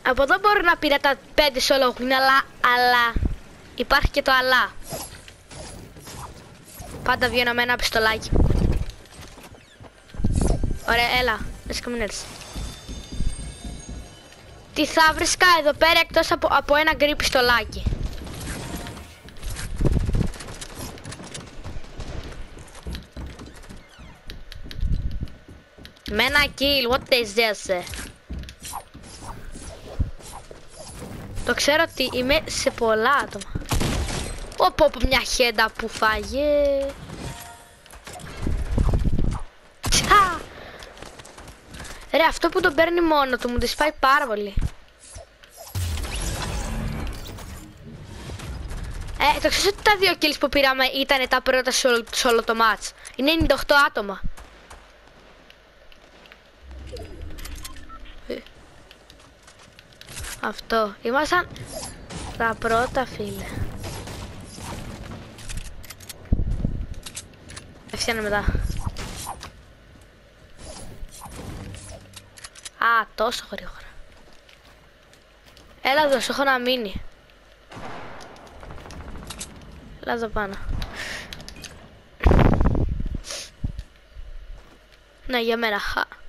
Από εδώ μπορώ να πήρα τα 5 solo queen, αλλά υπάρχει και το αλλά. Πάντα βγαίνω με ένα πιστολάκι. Ωραία, έλα, λες μην έρθεις. Τι θα βρίσκα εδώ πέρα εκτός από ένα γκρι πιστολάκι. Με ένα kill, what is this? Το ξέρω ότι είμαι σε πολλά άτομα. Οπό, μια χέντα που φάγε. Τσα! Ρε, αυτό που τον παίρνει μόνο του μου τη σπάει πάρα πολύ. Το ξέρεις ότι τα 2 kills που πήραμε ήταν τα πρώτα σε όλο το match. Είναι 98 άτομα. Αυτό. Ήμασταν τα πρώτα, φίλε. Ευθύανε μετά. Α, τόσο γρήγορα. Έλα εδώ, σου έχω να μείνει. Έλα εδώ πάνω. Ναι, για μένα.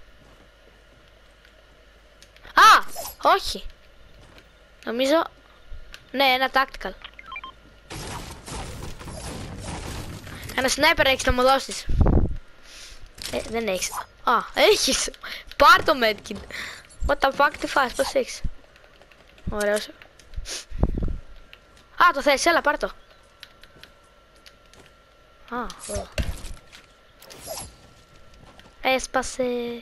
Α, όχι. Νομίζω, ναι, ένα tactical. Ένα sniper έχεις να μου δώσεις. Δεν έχεις. Α, έχεις. Πάρ' το medkit. What the fuck, τι φας, πώς έχεις. Ωραίος. Α, το θες, έλα, πάρ' το. Α, εδώ. Έσπασε.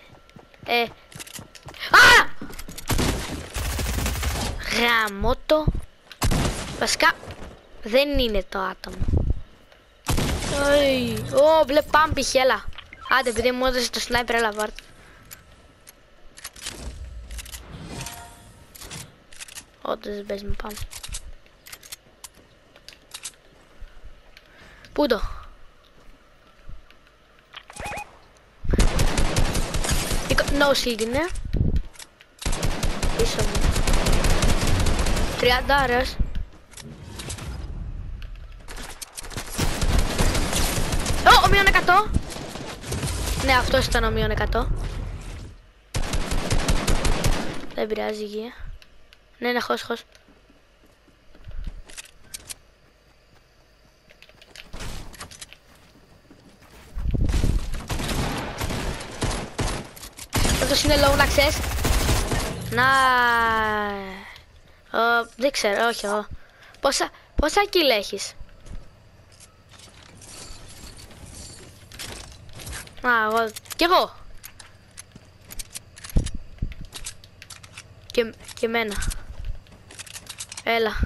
Α! Γαμώτο. Βασικά δεν είναι το άτομο. Ω, μπλε πάμπι, χέλα. Άντε, επειδή μου έδωσε το sniper, έλα βάρ' το. Όντως δεν παίζει με πάμε. Πού το? No shield είναι. Πίσω μου. 30 ο μείον 100. Ναι, αυτός ήταν ο μείον 100. Δεν πειράζει, υγεία. Ναι, ναι, χως. Αυτός είναι low, να ξέρεις. Να... δεν ξέρω, όχι εγώ. Πόσα kill έχεις? Α, εγώ, κι εγώ. Και εμένα. Έλα.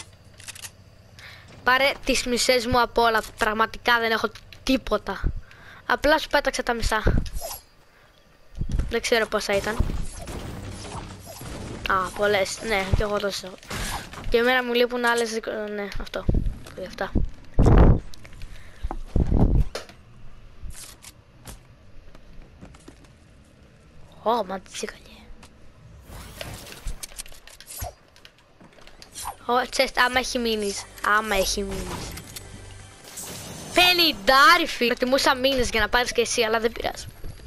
Πάρε τις μισές μου από όλα. Πραγματικά δεν έχω τίποτα. Απλά σου πέταξα τα μισά. Δεν ξέρω πόσα ήταν. Α, πολλές. Ναι, και εγώ τόσες έχω. Και εμένα μου λείπουν άλλες. Ναι, αυτό. Και αυτά. Ω, μα τι σήκανε. Ω, τσέστ, άμα έχει μείνεις. Άμα έχει μείνεις. 50 φίλε. Προτιμούσα μείνεις για να πάρεις και εσύ, αλλά δεν πειράζει.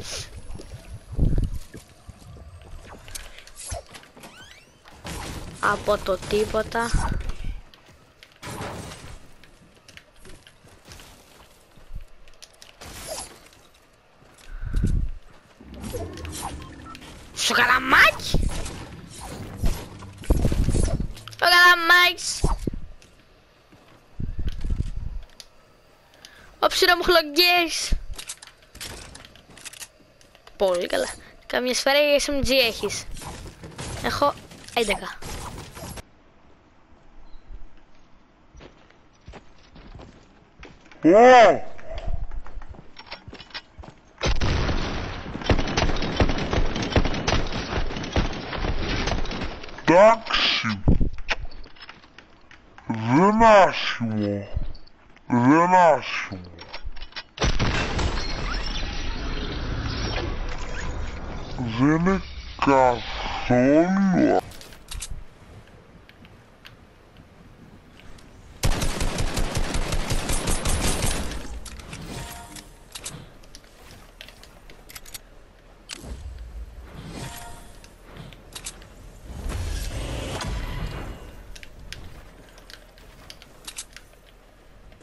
Από το τίποτα. Στο καλαμάκι! Στο καλαμάκι! Ω ψηρό μου χλωγκές! Πολύ καλά. Καμιά σφαίρα για SMG έχεις. Έχω 11. Εντάξει, δεν άσχημο, δεν άσχημο. Δεν είναι καθόλου.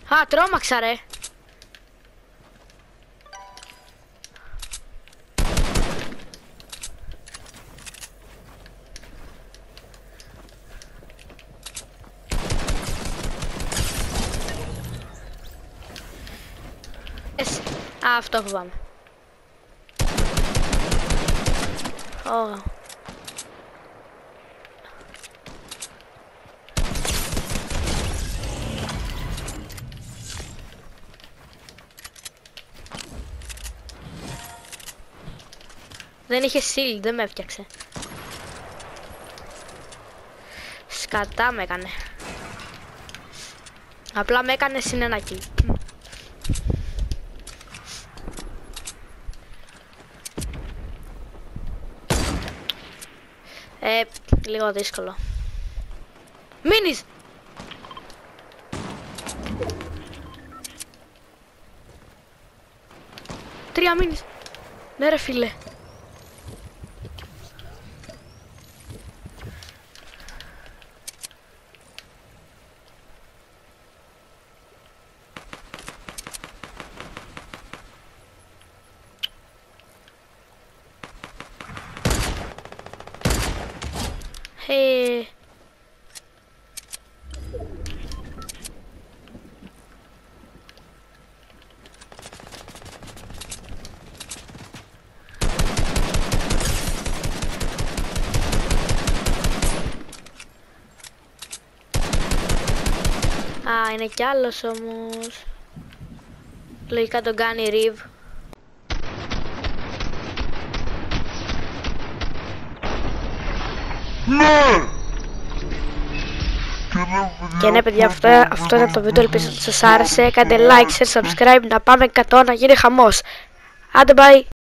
Α, τρόμαξα ρε. Α, αυτό φοβάμαι. Ω. Δεν είχε shield, δεν με έφτιαξε. Σκατά με έκανε. Απλά με έκανε συν ένα kill. Λίγο δύσκολο. Μείνεις! Τρία μείνεις. Ναι ρε φίλε. Hey. Α, είναι κι άλλος όμως. Λογικά τον κάνει Riv. Ναι! Και ναι παιδιά, αυτό ήταν το βίντεο, ελπίζω ότι σας άρεσε. Κάντε like, share, subscribe, να πάμε 100, να γίνει χαμός. Άντε bye!